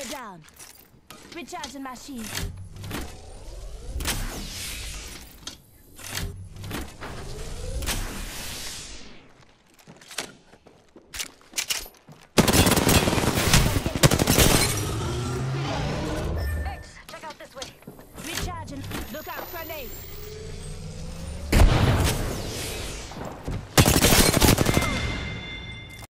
down. Recharging my shield. Check out this way. Recharging. Look out, grenade.